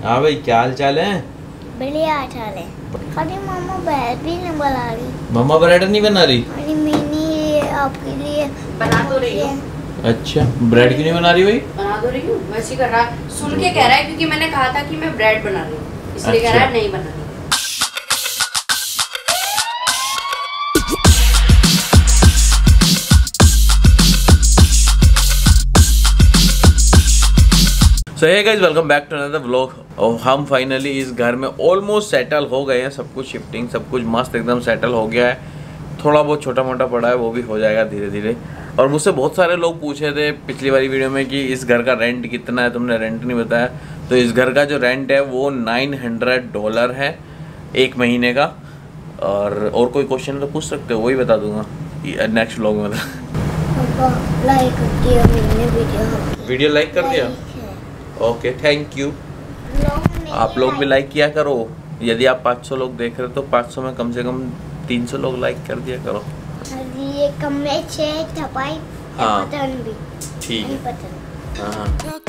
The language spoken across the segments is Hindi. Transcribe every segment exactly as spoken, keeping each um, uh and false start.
हाँ भाई, क्या हाल चाल है? बढ़िया हाल चाल है। खाली मामा ब्रेड भी नहीं बना रही। मम्मा ब्रेड नहीं बना रही? अरे मैंने आपके लिए बना तो रही हूँ। अच्छा, ब्रेड क्यों नहीं बना रही भाई? बना तो रही हूँ, वैसे कर रहा है। सुन के कह रहा है क्योंकि मैंने कहा था कि मैं ब्रेड बना रही हूँ, इसलिए कह रहा है नहीं बना रही। So hey guys, welcome back to another vlog. और हम फाइनली इस घर में ऑलमोस्ट सेटल हो गए हैं। सब कुछ शिफ्टिंग सब कुछ मस्त एकदम सेटल हो गया है। थोड़ा बहुत छोटा मोटा पड़ा है, वो भी हो जाएगा धीरे धीरे। और मुझसे बहुत सारे लोग पूछे थे पिछली वाली वीडियो में कि इस घर का रेंट कितना है, तुमने रेंट नहीं बताया। तो इस घर का जो रेंट है वो नाइन हंड्रेड डॉलर है एक महीने का। और और कोई क्वेश्चन तो पूछ सकते हो, वही बता दूंगा नेक्स्ट व्लॉग में। लाइक कर दिया मैंने वीडियो। वीडियो लाइक कर दिया? Okay, thank you. आप लोग भी लाइक किया करो। यदि आप पाँच सौ लोग देख रहे हो तो पाँच सौ में कम से कम तीन सौ लोग लाइक कर दिया करो। ये कमरे से छपाई हाँ बटन भी ठीक है। बटन हाँ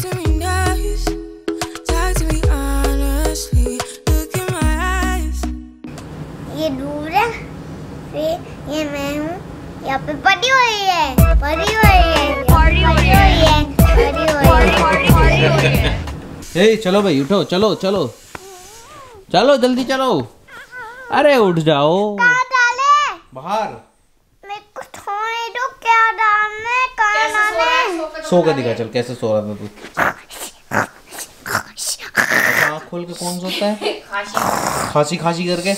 ये दूर है, फिर ये मैं हूँ। यहाँ पे पड़ी हुई है, पड़ी हुई है, पड़ी हुई है, पड़ी हुई है। ए चलो भाई, उठो, चलो चलो चलो जल्दी चलो। अरे उठ जाओ। कहाँ डाले? बाहर। मेरे को थोड़ी दो, क्या डालना है, कहाँ डालना है? सो का दिखा, चल कैसे सो रहा था तू? आँख खोल के कौन सोता है? खांसी खांसी करके।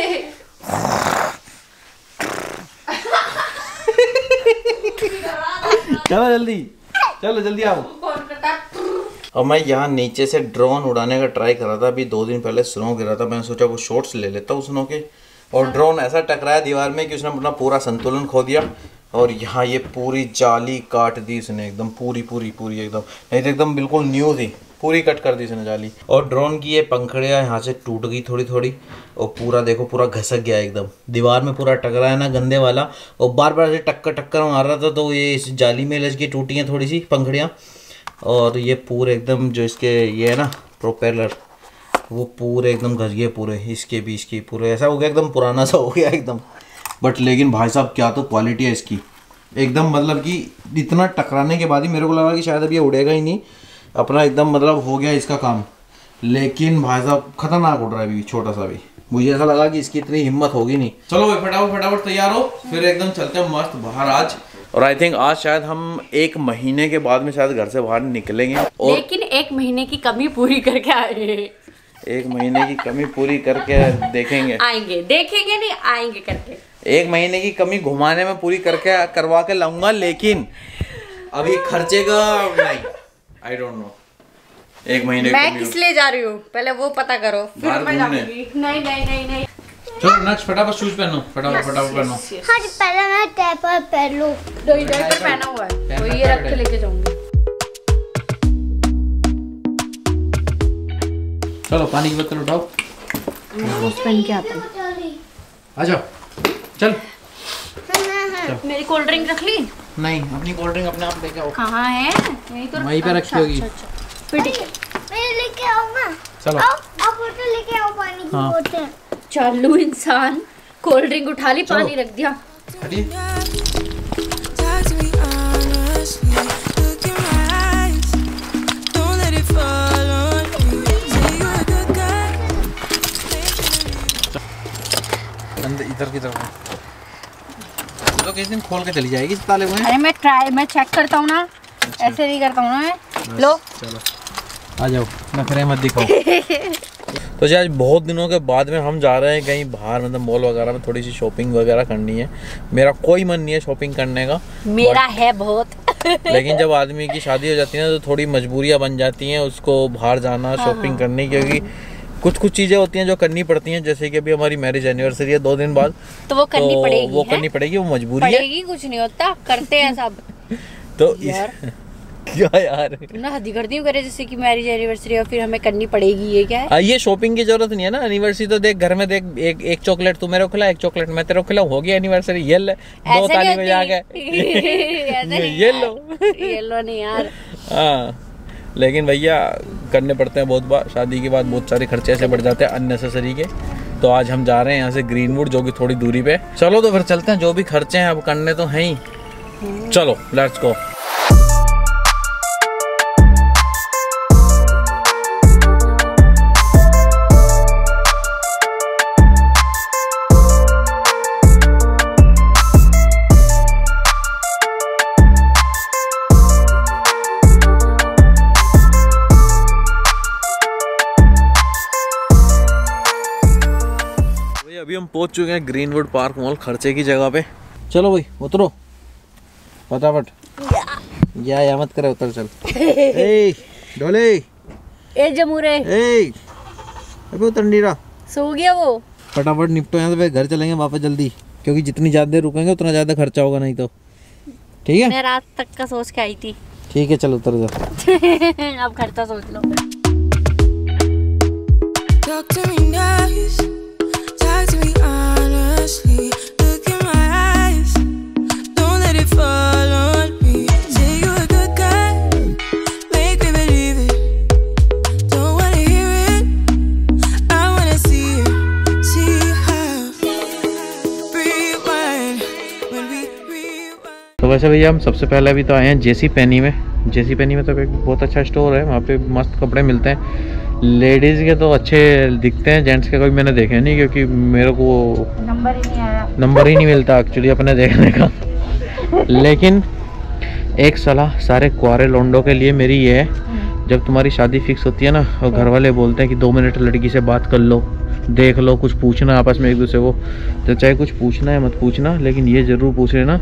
चलो जल्दी, चलो जल्दी आओ। और मैं यहाँ नीचे से ड्रोन उड़ाने का ट्राई कर रहा था। अभी दो दिन पहले स्नो गिरा था, मैंने सोचा वो शॉट्स ले लेता हूँ स्नो के। और ड्रोन ऐसा टकराया दीवार में कि उसने अपना पूरा संतुलन खो दिया। और यहाँ ये पूरी जाली काट दी इसने, एकदम पूरी पूरी पूरी एकदम, नहीं तो एकदम बिल्कुल न्यू थी, पूरी कट कर दी इसने जाली। और ड्रोन की ये पंखड़ियाँ यहाँ से टूट गई थोड़ी थोड़ी। और पूरा देखो, पूरा घसक गया एकदम, दीवार में पूरा टकराया ना गंदे वाला। और बार बार ऐसे टक्कर टक्कर मार रहा था तो ये इस जाली में लग के टूटी हैं थोड़ी सी पंखड़ियाँ। और ये पूरे एकदम जो इसके ये है ना प्रोपेलर, वो पूरे एकदम घस गए पूरे, इसके भी इसके पूरे, ऐसा हो गया एकदम पुराना सा हो गया एकदम। बट लेकिन भाई साहब क्या तो क्वालिटी है इसकी एकदम, मतलब कि इतना टकराने के बाद ही मेरे को लगा कि शायद अब ये उड़ेगा ही नहीं अपना, एकदम मतलब हो गया इसका काम। लेकिन भाई साहब खतरनाक उड़ रहा है अभी, छोटा सा भी। मुझे ऐसा लगा कि इसकी इतनी हिम्मत होगी नहीं। चलो भाई फटाफट फटाफट तैयार हो, फिर एकदम चलते हैं मस्त बाहर आज। और आई थिंक आज शायद हम एक महीने के बाद में शायद घर से बाहर निकलेंगे। और लेकिन एक महीने की कमी पूरी करके आएंगे। एक महीने की कमी पूरी करके देखेंगे, आएंगे, देखेंगे नहीं, आएंगे करके। एक महीने की कमी घुमाने में पूरी करके करवा के लाऊंगा। लेकिन अभी खर्चे का नहीं, आई डोंट नो। एक महीने मैं किस लिए जा रही हूँ पहले वो पता करो, फिर मैं जाऊंगी। नहीं नहीं नहीं नहीं। चलो नेक्स्ट फटाफट शूज पहनो, फटाफट फटाफट पहनो। हाँ पहले मैं टैपर पहन लूँ। दो ही डायपर पहना हुआ है, तो ये रख के लेके जाऊंगी। चलो पानी की बोतल उठाओ, पहन के आता हूँ। आ जाओ चल। मेरी कोल्ड ड्रिंक रख ली? नहीं, अपनी कोल्ड ड्रिंक अपने आप लेके आओ। कहाँ है? यहीं तो वहीं पे रखी होगी। फिर ठीक है, मैं लेके आऊंगा। चलो आओ, आप बोतल लेके आओ, पानी की हाँ। बोतल। चालू इंसान, कोल्ड ड्रिंक उठा ली, पानी रख दिया। हटिए। इधर की तरफ तो किस दिन खोल के चली जाएगी ताले हुए। अरे मैं ट्राई मैं चेक करता हूँ ना। अच्छा। ऐसे नहीं करता हूँ ना मैं। लो चलो आ जाओ, नखरे मत दिखाओ। तो जी आज बहुत दिनों के बाद में हम जा रहे हैं कहीं बाहर, मतलब मॉल वगैरह में थोड़ी सी शॉपिंग वगैरह करनी है। मेरा कोई मन नहीं है शॉपिंग करने का, मेरा है बहुत। लेकिन जब आदमी की शादी हो जाती है ना तो थोड़ी मजबूरियाँ बन जाती हैं उसको बाहर जाना शॉपिंग करने की, क्योंकि कुछ कुछ चीजें होती हैं जो करनी पड़ती हैं। जैसे कि अभी हमारी मैरिज एनिवर्सरी है दो दिन बाद, तो वो करनी तो पड़ेगी, वो है? करनी पड़ेगी, वो मजबूरी है। पड़ेगी कुछ नहीं होता, करते हैं सब। तो यार क्या यार ना हदी करती हूँ करे, जैसे कि मैरिज एनिवर्सरी और फिर हमें करनी पड़ेगी, ये क्या है? आ, ये शॉपिंग की जरूरत नहीं है ना। एनिवर्सरी तो देख घर में देख, एक एक चॉकलेट तू मेरे को खिला, एक चॉकलेट मैं तेरे को खिला, हो गया एनिवर्सरी। ये ले दो ताली बजा के ये लो ये लो नहीं यार। हाँ लेकिन भैया करने पड़ते हैं बहुत बार। शादी के बाद बहुत सारे खर्चे ऐसे बढ़ जाते हैं अननेसेसरी के। तो आज हम जा रहे हैं यहाँ से ग्रीनवुड, जो कि थोड़ी दूरी पे। चलो तो फिर चलते हैं, जो भी खर्चे हैं अब करने तो हैं ही। चलो लेट्स गो। अभी हम पहुंच चुके हैं ग्रीनवुड पार्क मॉल, खर्चे की जगह पे। चलो भाई उतरो फटाफट। या या मत करे, उतर चल। ए डोले ए जमूरे ए अबे उतर नहीं रहा, सो गया वो। फटाफट निपटो यहाँ से, फिर घर चलेंगे वापस जल्दी, क्योंकि जितनी ज्यादा देर रुकेंगे उतना ज्यादा खर्चा होगा नहीं तो। ठीक है, मैं रात तक का सोच के आई थी। ठीक है चल उतर जा। अब खर्चा सोच लो। Talk to me nice, talk to me honestly, look in my eyes, don't let it fall on me. Say you're a good guy, make me believe it, don't wanna hear it, I wanna see it, see how, rewind, when we rewind. तो वैसे भैया हम सबसे पहले अभी तो आए हैं जेसी पेनी में। जेसी पेनी में तो एक बहुत अच्छा स्टोर है, वहाँ पे मस्त कपड़े मिलते हैं। लेडीज़ के तो अच्छे दिखते हैं, जेंट्स के कभी मैंने देखे नहीं, क्योंकि मेरे को नंबर ही नहीं आया, नंबर ही नहीं मिलता एक्चुअली अपने देखने का। लेकिन एक सलाह सारे कुआरे लोंडों के लिए मेरी ये है, जब तुम्हारी शादी फिक्स होती है ना और घर वाले बोलते हैं कि दो मिनट लड़की से बात कर लो, देख लो, कुछ पूछना आपस में एक दूसरे को, तो चाहे कुछ पूछना है मत पूछना, लेकिन ये ज़रूर पूछ लेना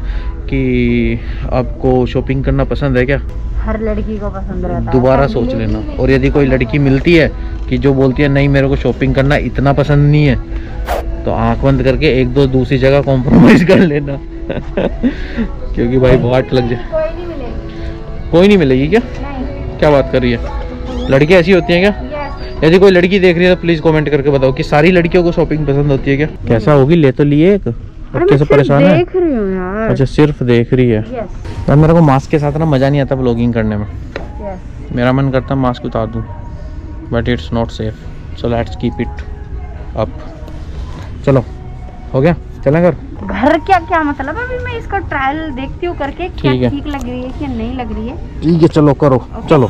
कि आपको शॉपिंग करना पसंद है क्या। हर लड़की को पसंद रहता है, दोबारा सोच लेना। और यदि कोई लड़की मिलती है कि जो बोलती है नहीं मेरे को शॉपिंग करना इतना पसंद नहीं है, तो आंख बंद करके एक दो दूसरी जगह कॉम्प्रोमाइज़ कर लेना। क्योंकि भाई बहुत लग जाए। कोई नहीं मिलेगी। कोई नहीं मिलेगी क्या? नहीं। क्या बात कर रही है, लड़की ऐसी होती हैं क्या? यदि कोई लड़की देख रही है तो प्लीज कमेंट करके बताओ कि सारी लड़कियों को शॉपिंग पसंद होती है क्या? कैसा होगी, ले तो लिए एक, अब कैसे परेशान है? देख रही हूँ यार। अच्छा सिर्फ देख रही है। यार मेरे को मास्क के साथ ना मजा नहीं आता व्लॉगिंग करने में। मेरा मन करता है मास्क उतार दूं, but it's not safe, so let's keep it up. चलो हो गया, चलें घर। घर क्या क्या मतलब, अभी मैं इसको ट्रायल देखती हूँ करके, क्या ठीक है। ठीक लग रही है कि नहीं लग रही है। ठीक है चलो करो, चलो।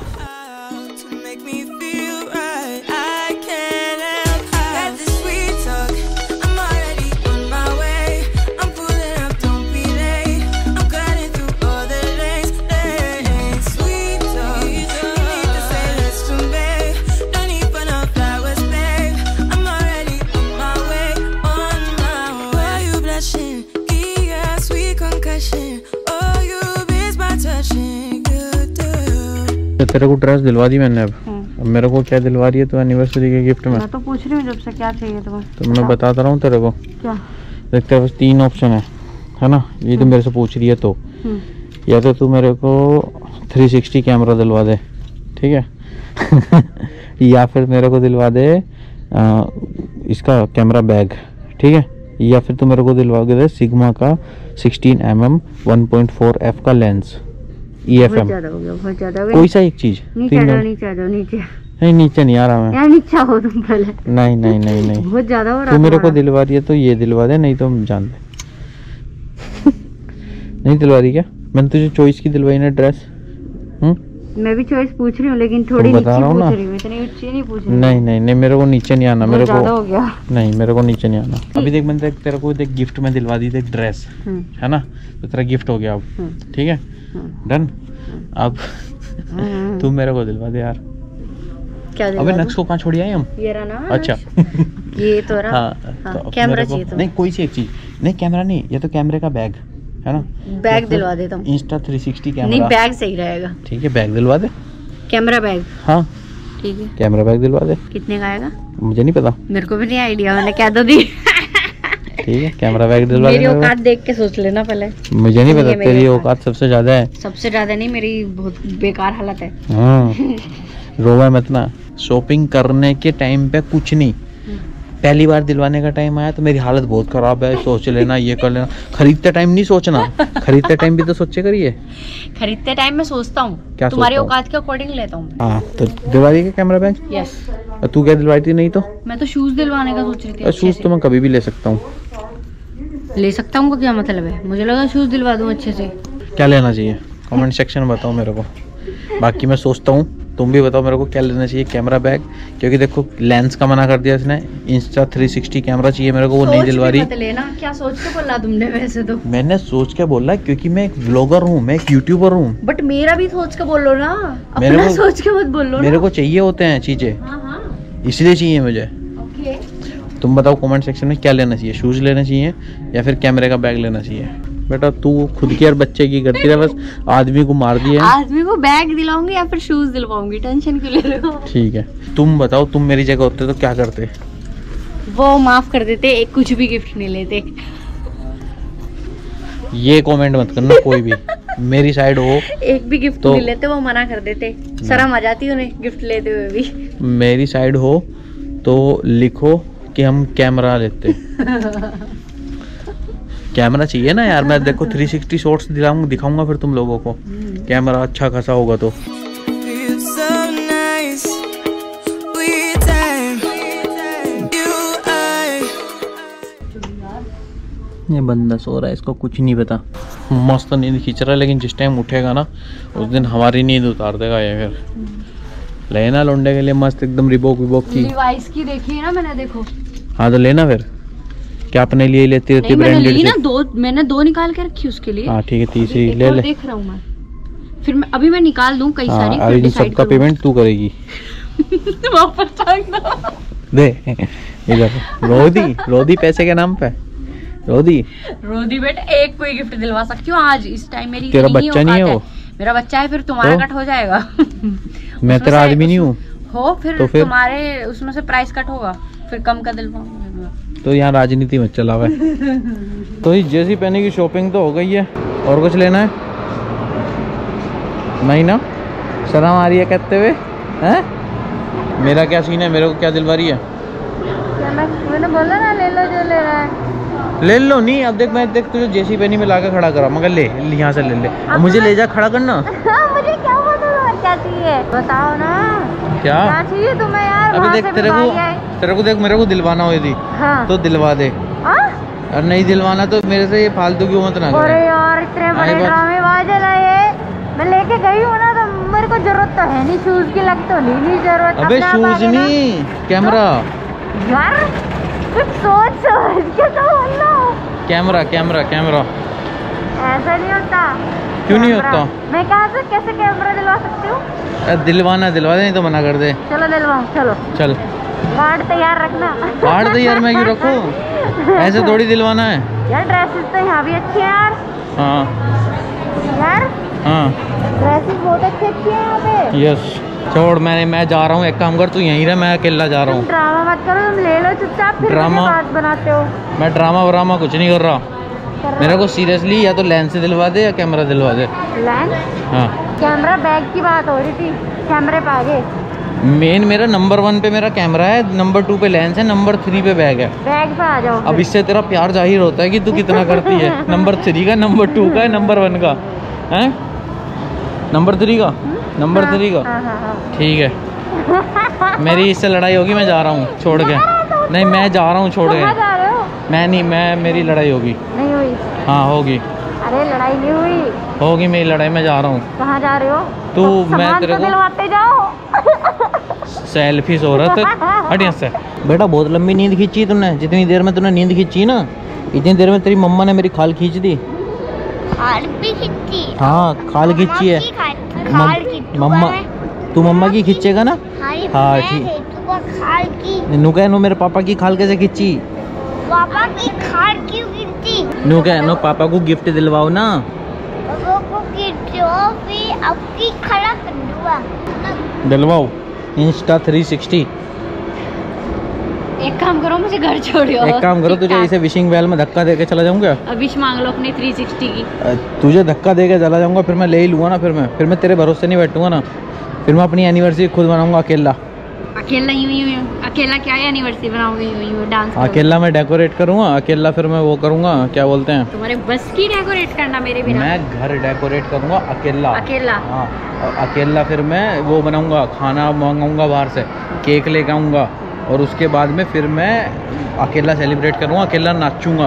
To make me feel right, I can't help had this sweet talk. I'm already on my way. I'm pulling up, don't be late. I'm cutting through all the lanes. lanes. Sweet talk, you need to say let's do babe. Don't need for no flowers, babe. I'm already on my way, on my way. Why you blushing? Yeah, sweet concussion. Oh, you miss my touching. Good girl. तेरे को ड्रेस दिलवा दी मैंने, अब अब मेरे को क्या दिलवा रही है तो एनिवर्सरी के गिफ्ट में? मैं तो पूछ रही हूँ जब से क्या चाहिए तुम्हें। तो मैं बताता रहा हूँ तेरे को। क्या? देख तेरे पास तीन ऑप्शन है है ना, ये तो मेरे से पूछ रही है तो या तो तू मेरे को थ्री सिक्सटी कैमरा दिलवा दे, ठीक है। या फिर मेरे को दिलवा दे आ, इसका कैमरा बैग, ठीक है। या फिर तू मेरे को दिलवा के दे सिग्मा का sixteen M M one point four F का लेंस ई एफ एम। बहुत ज्यादा हो गया। कोई सा एक चीज। नीचे आ जाओ, नीचे आ जाओ, नीचे। नहीं नीचे नहीं आ रहा मैं। यार नीचे हो तुम पहले। नहीं नहीं नहीं नहीं बहुत ज्यादा हो रहा तू मेरे को तुम्हारा। दिलवा रही है तो ये दिलवा दे, नहीं तो हम जान दे। नहीं दिलवा रही क्या? मैंने तुझे चॉइस की दिलवाई ना ड्रेस। हम्म मैं भी चॉइस पूछ रही हूँ, लेकिन थोड़ी तुम नीचे बता रहा हूँ पूछ ना। रही हूँ, इतनी ऊंची नहीं पूछ रही। नहीं नहीं नहीं मेरे को नीचे नहीं आना, मेरे बहुत ज्यादा हो को गया। नहीं मेरे को नीचे नहीं आना। अभी देख मैंने तेरे- तेरे को देख गिफ्ट में दिलवा दी देख ड्रेस, हम्म, है ना, तो तेरा गिफ्ट हो गया अब, हम्म, ठीक है हम्म, डन। अब हम्म। तू मेरे को दिलवा दे यार। क्या अबे दिलवा नक्श को कहाँ छोड़ी आए हम? दूँ? ये रहा ना। अच्छा। ये तो रहा। हाँ, हाँ, तो अब कैमरा मेरे को- चाहिए तुम्हें? नहीं कोई सी एक चीज नहीं, कैमरा नहीं, ये तो कैमरे का बैग है ना। बैग दिलवा देता हूँ। इंस्टा थ्री सिक्सटी नहीं कैमरा। बैग सही रहेगा। ठीक है बैग दिलवा दे। कैमरा बैग हाँ ठीक है। कैमरा बैग दिलवा दे। कितने का आएगा? मुझे नहीं पता। मेरे को भी नहीं आइडिया, मैंने क्या तो दी। ठीक है कैमरा बैग दिलवा दे मेरी मेरे को। औकात देख के सोच लेना पहले। मुझे नहीं ये पता, मेरी तेरी औकात। औकात सबसे ज्यादा है। सबसे ज्यादा नहीं, मेरी बहुत बेकार हालत है। हाँ रोवा मत ना। शॉपिंग करने के टाइम पे कुछ नहीं, पहली बार दिलवाने का टाइम आया तो मेरी हालत बहुत ख़राब है, सोच लेना ये कर लेना। खरीदते टाइम नहीं सोचना, खरीदते टाइम भी तो सोचे करिए। खरीदते टाइम मैं सोचता हूँ, क्या तुम्हारे सोचता हूँ? औकात के अकॉर्डिंग लेता हूँ। हाँ तो दिलवा दी कैमरा बैग? यस। तू क्या दिलवाई थी? नहीं तो मैं तो शूज दिलवाने का सोच रही थी। शूज़ तो मैं कभी भी ले सकता हूँ। ले सकता हूँ, क्या मतलब है? मुझे लगा शूज दिलवा दूँ अच्छे से। क्या लेना चाहिए कमेंट सेक्शन में बताओ मेरे को। बाकी मैं सोचता हूँ, तुम भी बताओ मेरे को क्या लेना चाहिए कैमरा बैग, क्योंकि देखो लेंस का मना कर दिया इसने, इंस्टा थ्री सिक्सटी कैमरा चाहिए मेरे को, वो नहीं दिलवा रही। मत लेना, क्या सोच के बोला तुमने? वैसे तो मैंने सोच के बोला क्योंकि मैं एक व्लॉगर हूँ, मैं एक यूट्यूबर हूँ। बट मेरा भी सोच के बोलो ना, मेरे अपना को- सोच के मत बोलो मेरे ना। को चाहिए होते हैं चीज़ें, हाँ हाँ इसलिए चाहिए मुझे। ओके। तुम बताओ कमेंट सेक्शन में क्या लेना चाहिए, शूज़ लेना चाहिए या फिर कैमरे का बैग लेना चाहिए। बेटा तू खुद की और बच्चे की करती है, बस आदमी को मार दिया। आदमी को बैग दिलाऊंगी या फिर शूज दिलवाऊंगी, टेंशन क्यों ले रहे हो? ठीक है तुम बताओ, तुम मेरी जगह होते तो क्या करते? वो माफ कर देते, एक कुछ भी गिफ्ट नहीं लेते। ये कमेंट मत करना कोई भी, मेरी साइड हो। एक भी गिफ्ट तो- नहीं लेते, वो मना कर देते। शर्म आ जाती है उन्हें गिफ्ट लेते हुए भी। मेरी साइड हो तो लिखो कि हम कैमरा लेते। कैमरा चाहिए ना यार, मैं देखो थ्री सिक्सटी शॉट्स दिलाऊंगा, दिखाऊंगा फिर तुम लोगों को। कैमरा अच्छा खासा होगा तो। Feels so nice. We time. You, I. ये बंदा सो रहा है, इसको कुछ नहीं पता। मस्त नींद खींच रहा है, लेकिन जिस टाइम उठेगा ना उस दिन हमारी नींद उतार देगा ये। फिर लेना लौंडे के लिए मस्त एकदम रिबोक विबोक की। लिवाइस की देखी है ना मैंने, देखो। हाँ तो लेना फिर, क्या अपने लिए लेती रहती नहीं मैंने ब्रांडेड ली ना से। दो, मैंने दो निकाल के रखी उसके लिए। हाँ ठीक है, तीसरी एक ले और ले। देख रहा हूँ मैं, फिर मैं अभी मैं निकाल दूं कई सारी, हाँ फिर अभी इन डिसाइड सबका पेमेंट तू करेगी। वापस टांग दो। दे इधर, रोदी रोदी पैसे के नाम पे रोदी। रोदी बेटा एक कोई गिफ्ट दिलवा सकती हूँ आज इस टाइम, मेरी तेरा इतनी बच्चा नहीं है औकात वो? मेरा बच्चा है, फिर तुम्हारा तो? कट हो जाएगा। मैं उसमें तेरा से- आदमी नहीं हूँ हो फिर, तो फिर? तुम्हारे उसमें से प्राइस कट होगा, फिर कम का दिलवाऊंगा। तो यहाँ राजनीति मत चलावे। तो ये जैसी पहने की शॉपिंग तो हो गई है, और कुछ लेना है? नहीं ना, शर्म आ रही है कहते हुए हैं? मेरा क्या सीन है, मेरे को क्या दिलवा रही है? मैंने बोला ना ले लो जो ले रहा है। ले लो नहीं, अब देख मैं देख तुझे जैसी पहनी में लाकर खड़ा करा, मगर ले यहाँ से ले ले, अब मुझे ले जा खड़ा करना। मुझे क्या पता क्या चाहिए, बताओ ना क्या क्या चाहिए तुम्हें यार? अभी वहाँ देख से भी तेरे को भाई आए। तेरे को देख मेरे को दिलवाना हो यदि हाँ। तो दिलवा दे, हाँ? और नहीं दिलवाना तो मेरे से ये फालतू की मत ना अरे करे। यार इतने आई बड़े बात- ड्रामेबाज है ना ये। मैं लेके गई हूँ ना, तो मेरे को जरूरत तो है नहीं शूज की, लग तो नहीं नहीं जरूरत। अबे अपने आप शूज आगे ना। नहीं, कैमरा यार कुछ सोच समझ के तो बोलो। Camera camera camera. ऐसा नहीं होता। क्यों नहीं कैमरा। होता? मैं कहाँ से कैसे कैमरा दिलवा सकती हूँ? अ, दिलवाना दिलवा दे, नहीं तो मना कर दे। चलो दिलवाऊँ, चलो चल कार्ड तैयार रखना। कार्ड तो यार मैं क्यों रखूँ, ऐसे थोड़ी दिलवाना है। यार ड्रेसेस तो यहाँ भी अच्छी है यार। हाँ यार हाँ ड्रेसेस बहुत अच्छी अच्छी है यहाँ पे। यस छोड़, मैं मैं जा रहा हूँ, एक काम कर तू यहीं रह, मैं अकेला जा रहा तुम हूँ। ड्रामा मत करो, तुम ले लो चुपचाप, फिर मुझे ड्रामा? बात बनाते हो। मैं ड्रामा व्रामा कुछ नहीं कर रहा कर रहा मेरे को सीरियसली, या तो लेंस से दिलवा दे या कैमरा दिलवा दे। लैंड हाँ कैमरा बैग की बात हो रही थी, कैमरे पे आगे। मेन मेरा नंबर वन पे मेरा कैमरा है, नंबर टू पे लेंस है, नंबर थ्री पे बैग है। बैग पे आ जाओ अब इससे तेरा प्यार जाहिर होता है कि तू कितना करती है। नंबर थ्री का, नंबर टू का, नंबर वन का है, नंबर थ्री का, नंबर थ्री का। हाँ हाँ हाँ। ठीक है, मेरी इससे लड़ाई होगी, मैं जा रहा हूँ छोड़ के। नहीं मैं जा रहा हूँ छोड़ कहाँ के, जा रहे हो? मैं नहीं, मैं मेरी लड़ाई होगी। नहीं हुई? हाँ होगी अरे लड़ाई नहीं हुई। होगी मेरी लड़ाई, मैं जा रहा हूँ। कहाँ जा रहे हो? तू तो मैं सामान तेरे तो को दिलवाते जाओ। सेल्फी शोहरत हट यहाँ से। बेटा बहुत लंबी नींद खींची तूने, जितनी देर में तूने नींद खींची ना, इतनी देर में तेरी मम्मा ने मेरी खाल खींच दी। खाल भी खींची? हाँ खाल खींची है। खाल की मम्मा तू मम्मा की खींचेगा ना? हाँ, ठीक। ठीक। खाल की नु कह नो मेरे पापा की खाल कैसे खींची? पापा की खाल क्यों खींची? नु कह नो पापा को गिफ्ट दिलवाओ ना। पापा को खींचो फिर आपकी खाला कर दूंगा। दिलवाओ इंस्टा थ्री सिक्सटी। एक काम करो, मुझे घर छोड़ो। एक काम करो, तुझे इसे विशिंग वेल में धक्का देके चला जाऊंगा। विश मांग लो अपनी थ्री सिक्सटी की। अ, तुझे धक्का देके चला जाऊंगा, फिर मैं ले ही लूंगा ना, फिर मैं फिर मैं तेरे भरोसे नहीं बैठूंगा ना, फिर मैं अपनी एनिवर्सरी खुद मनाऊंगा अकेला। अकेला यूं यूं यूं अकेला क्या एनिवर्सरी बनाओगे यूं यूं डांस अकेला मैं डेकोरेट करूँगा, अकेला फिर मैं वो करूँगा, क्या बोलते हैं, तुम्हारे बस की डेकोरेट करना मेरे बिना। मैं घर डेकोरेट करूँगा अकेला अकेला हाँ, और अकेला फिर मैं वो बनाऊँगा, खाना मंगाऊँगा बाहर से, केक लेके आऊँगा, और उसके बाद में फिर मैं अकेला सेलिब्रेट करूँगा, अकेला नाचूंगा।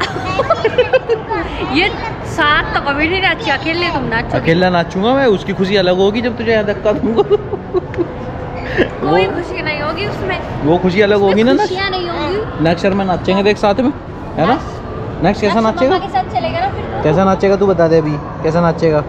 ये साथ तो कभी नहीं नाची, अकेले तुम नाचो। अकेला नाचूंगा मैं, उसकी खुशी अलग होगी जब तुझे यहाँ धक्का दूंगा। कोई खुशी नहीं होगी उसमें, वो खुशी अलग होगी ना। खुशियाँ नहीं होगी। नेक्स्ट ईयर में नाचेंगे देख साथ में, है ना। नेक्स्ट कैसा नाचेगा, के साथ चलेगा ना फिर। कैसा नाचेगा तू बता दे अभी, कैसा नाचेगा।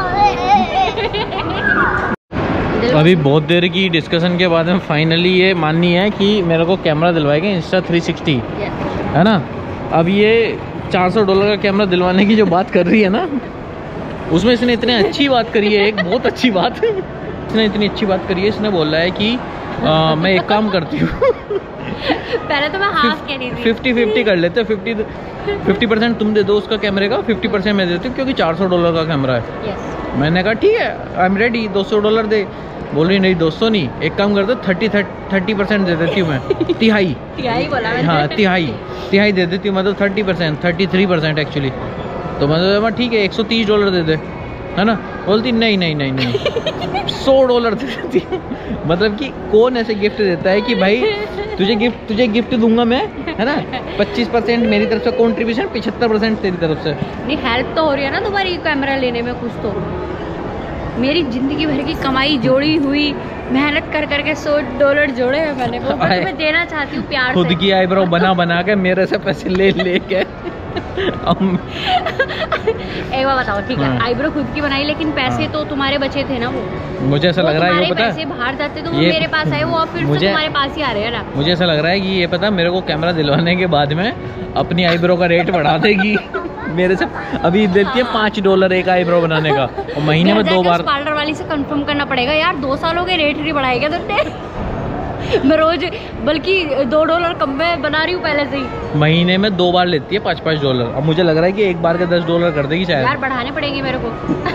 अभी बहुत देर की डिस्कशन के बाद में फाइनली ये माननी है कि मेरे को कैमरा दिलवाएगा इंस्टा थ्री सिक्सटी, है ना। अब ये चार सौ डॉलर का कैमरा दिलवाने की जो बात कर रही है ना, उसमें इसने इतनी अच्छी बात करी है, एक बहुत अच्छी बात इसने इतनी अच्छी बात करी है। इसने बोला है कि आ, मैं एक काम करती हूँ पहले तो मैं हाफ कह रही थी, फिफ्टी फिफ्टी कर लेते, फिफ्टी फिफ्टी परसेंट तुम दे दो उसका कैमरे का, फिफ्टी परसेंट मैं देती हूँ, क्योंकि चार सौ डॉलर का कैमरा है। yes. मैंने कहा ठीक है, आई एम रेडी, दो सौ डॉलर दे। बोल रही नहीं दो सौ नहीं, एक काम कर दो, थर्टी थर्टी परसेंट दे देती हूँ मैं, तिहाई तिहाई बोला मैंने। हाँ तिहाई तिहाई दे देती हूँ, मतलब thirty percent thirty three percent actually. तो मतलब ठीक है एक सौ तीस डॉलर दे दे, है ना। बोलती नहीं नहीं नहीं नहीं सौ डॉलर दे देती हूँ। मतलब कि कौन ऐसे गिफ्ट देता है कि भाई तुझे गिफ्ट तुझे गिफ्ट दूंगा मैं, है ना, पच्चीस परसेंट मेरी तरफ से कॉन्ट्रीब्यूशन, पचहत्तर परसेंट तेरी तरफ से। नहीं हेल्प तो हो रही है ना तुम्हारी कैमरा लेने में कुछ तो। मेरी जिंदगी भर की कमाई जोड़ी हुई, मेहनत कर करके सौ डॉलर जोड़े हैं मैंने, वो मैं तुम्हें देना चाहती हूँ प्यार खुद से। की आईब्रो बना बना के मेरे से पैसे ले ले के एक बार बताओ, ठीक है हाँ। आईब्रो खुद की बनाई, लेकिन पैसे हाँ। तो तुम्हारे बचे थे ना। वो मुझे ऐसा वो लग रहा है, तुम्हारे ये पता पैसे बाहर जाते तो वो ये- मेरे पास आए, वो और फिर से मुझे- तुम्हारे पास ही आ रहे हैं ना। मुझे ऐसा लग रहा है कि ये पता मेरे को कैमरा दिलवाने के बाद में अपनी आईब्रो का रेट बढ़ा देगी। मेरे से अभी देती है पाँच डॉलर एक आईब्रो बनाने का, और महीने में दो बार। पार्लर वाली से कंफर्म करना पड़ेगा यार, दो सालों के रेट नहीं बढ़ाएगा तुमने। मैं रोज बल्कि दो डॉलर कम में बना रही हूँ पहले से ही। महीने में दो बार लेती है पाँच पाँच डॉलर, अब मुझे लग रहा है कि एक बार के दस डॉलर कर देगी शायद। यार बढ़ाने पड़ेंगे मेरे को।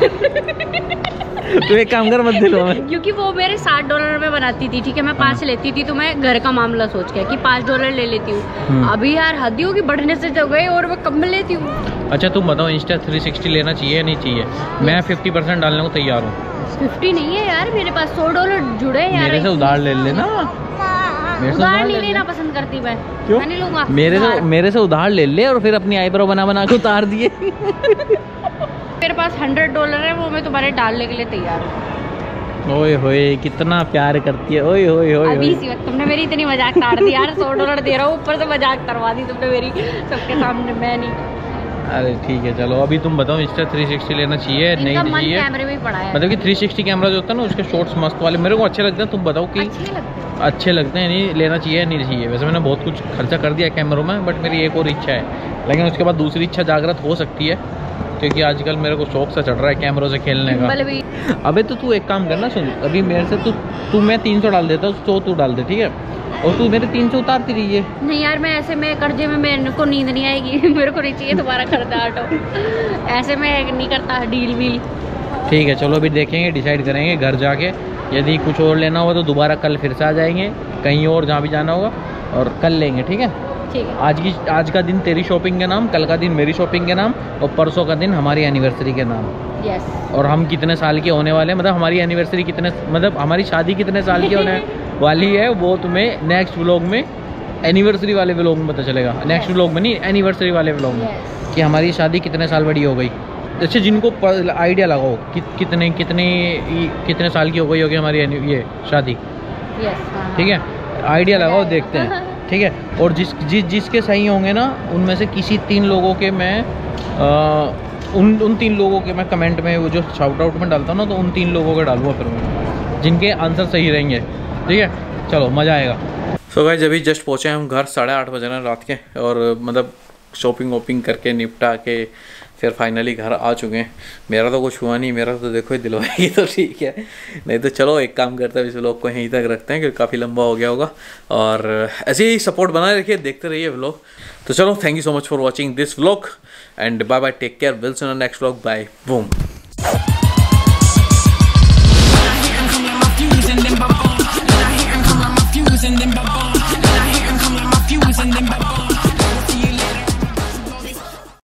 तो एक काम कर, मत दिलवा। क्योंकि वो मेरे साठ डॉलर में बनाती थी, ठीक है मैं पाँच लेती थी, तो मैं घर का मामला सोच के कि पाँच डॉलर ले लेती हम्म। हूँ। अभी यार हद ही होगी, बढ़ने से तो गए और मैं कम में लेती हूँ। अच्छा तुम बताओ इंस्टा थ्री सिक्सटी लेना चाहिए या नहीं चाहिए। मैं फिफ्टी परसेंट डालने को तैयार हूँ। फिफ्टी नहीं है यार मेरे पास, सौ डॉलर जुड़े हैं यार। मेरे से उधार ले लेना। मेरे से उधार ले नहीं ले। लेना पसंद करती मैं। क्यों? मैं नहीं लूंगा मेरे से उधार। मेरे से उधार ले ले और फिर अपनी आईब्रो बना बना के उतार दिए। मेरे पास हंड्रेड डॉलर है, वो मैं तुम्हारे डालने के लिए तैयार हूँ। ओए होए कितना प्यार करती है, ओए होए होए अभी होए। इसी वक्त तुमने मेरी इतनी मजाक काट दी यार। सौ डॉलर दे रहा हूँ, ऊपर से मजाक करवा दी तुमने मेरी सबके सामने। मैं नहीं। अरे ठीक है चलो, अभी तुम बताओ इंस्टा थ्री सिक्सटी लेना चाहिए नहीं इनका मन चाहिए। कैमरे में ही पड़ा है। मतलब कि थ्री सिक्सटी कैमरा जो होता है ना, उसके शॉट्स मस्त वाले मेरे को अच्छे लगते हैं। तुम बताओ कि अच्छे लगते हैं। अच्छे लगते हैं, नहीं लेना चाहिए नहीं चाहिए। वैसे मैंने बहुत कुछ खर्चा कर दिया कैमरों में, बट मेरी एक और इच्छा है, लेकिन उसके बाद दूसरी इच्छा जागृत हो सकती है, क्योंकि आजकल मेरे को शौक सा चढ़ रहा है कैमरों से खेलने का। गिम्बल भी। अबे तो तू एक काम करना, सुन अभी मेरे से तू तू मैं तीन सौ डाल देता हूँ, सौ तू डाल दे, ठीक है, और तू मेरे तीन सौ उतारती रही है। नहीं यार मैं ऐसे में कर्जे में मेरे को नींद नहीं आएगी। मेरे को नहीं चाहिए तुम्हारा कर्जा हटो। ऐसे में नहीं करता डील वील। ठीक है चलो, अभी देखेंगे, डिसाइड करेंगे घर जाके। यदि कुछ और लेना होगा तो दोबारा कल फिर से आ जाएंगे, कहीं और जहाँ भी जाना होगा, और कल लेंगे, ठीक है। ठीक है। आज की आज का दिन तेरी शॉपिंग के नाम, कल का दिन मेरी शॉपिंग के नाम, और परसों का दिन हमारी एनिवर्सरी के नाम। यस। और हम कितने साल के होने वाले हैं, मतलब हमारी एनिवर्सरी कितने, मतलब हमारी शादी कितने साल की होने वाली है, वो तुम्हें नेक्स्ट व्लॉग में, एनिवर्सरी वाले व्लॉग में पता चलेगा। नेक्स्ट व्लॉग में नहीं, एनिवर्सरी वाले व्लॉग में, Yes. कि हमारी शादी कितने साल बड़ी हो गई। अच्छा जिनको आइडिया लगाओ कि कितने कितने कितने साल की हो गई होगी हमारी एनि- ये शादी, यस। ठीक है, आइडिया लगाओ, देखते हैं, ठीक है। और जिस जिस जिसके सही होंगे ना, उनमें से किसी तीन लोगों के मैं आ, उन उन तीन लोगों के मैं कमेंट में वो जो शाउट आउट में डालता हूँ ना, तो उन तीन लोगों के डालूंगा फिर मैं, जिनके आंसर सही रहेंगे, ठीक है। चलो मज़ा आएगा। सो गाइस अभी जस्ट पहुँचे हम घर, साढ़े आठ बजे ना रात के, और मतलब शॉपिंग वॉपिंग करके निपटा के फिर फाइनली घर आ चुके हैं। मेरा तो कुछ हुआ नहीं, मेरा तो देखो ही दिलवाएगी तो ठीक है, नहीं तो चलो एक काम करते हैं, इस व्लॉग को यहीं तक रखते हैं क्योंकि काफ़ी लंबा हो गया होगा। और ऐसे ही सपोर्ट बनाए रखिए, देखते रहिए व्लॉग। तो चलो thank you so much for watching this vlog and bye bye, take care, will see you in next vlog, bye, boom.